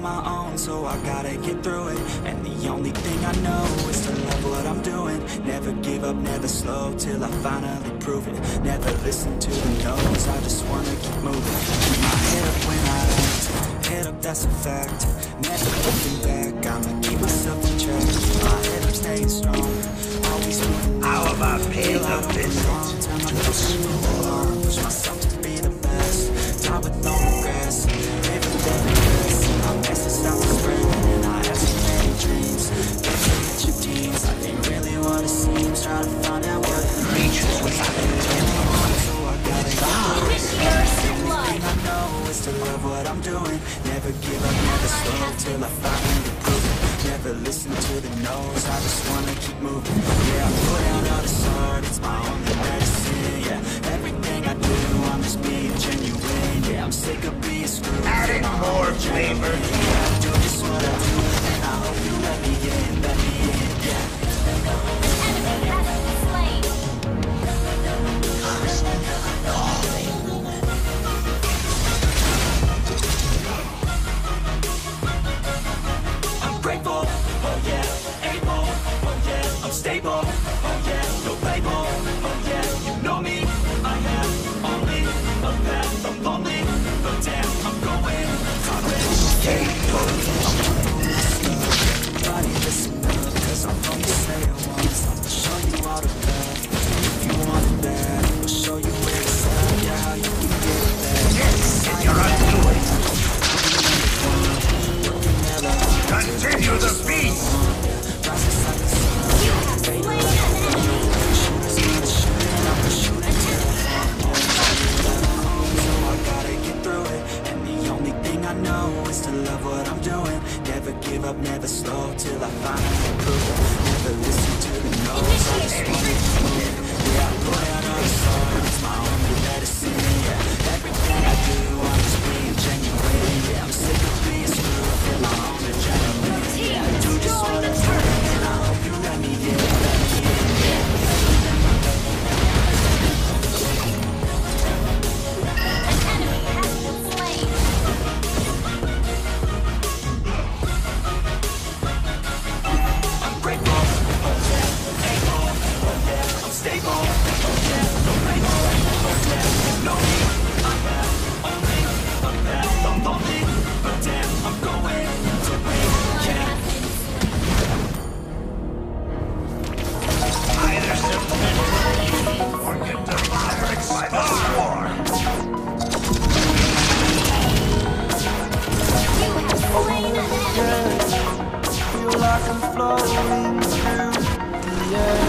on my own, so I gotta get through it. And the only thing I know is to love what I'm doing. Never give up, never slow, till I finally prove it. Never listen to the no's, I just wanna keep moving. Keep my head up when I act, head up, that's a fact. Never looking back, I'ma keep myself in check. Keep my head up, staying strong, always moving. How about paying a visit to the store? Push myself to be the best, die with no regrets. Live with every breath, my message starts to spread. And I have so many dreams, get your teens. I ain't really what it seems, try to find out what it Creatures without intent. so I gotta get through it. Everything I know is to love what I'm doing. Never give up, never slow, till I finally prove it. Never listen to the no's, I just wanna keep moving. Yeah, I put out all this art, it's my only medicine. Yeah, everything I do, I'm just being genuine. Yeah, I'm sick of being screwed. Adding more flavor. Yeah, I do just what I do, and I hope you let me in, yeah. Enemy has been slain. I'm grateful, oh yeah, able, oh yeah, I'm stable, oh yeah, no label, oh yeah, you know me, I have only a path, I'm lonely, but damn, I'm going, Everybody listen up, cause I'm gonna say it once, I'll show you all the path, if you want it bad, I'll show you where it's at, yeah, how you can get it back. Yes, and you're undoing. Continue the beat. You have slain an enemy. So I gotta get through it, and the only thing I know is to love what I'm doing. Never give up, never slow, till I finally prove it. Never listen to the no's, I just wanna keep moving. Yeah, I put out all the art, it's my only medicine. Yeah, everything I do, I'm just being genuine. Yeah, I'm sick of being screwed, feel my own adrenaline. Yeah, I do just what I do, and I hope you let me in, yeah. An enemy has been slain. I'm grateful, oh yeah, able, oh yeah, I'm stable, oh yeah, no label, oh yeah, you know me, I have only a path, I'm lonely, but damn, I'm going to win, yeah. Either submit or get devoured by the swarm. You have slain an enemy. Feel like I'm floating through the air.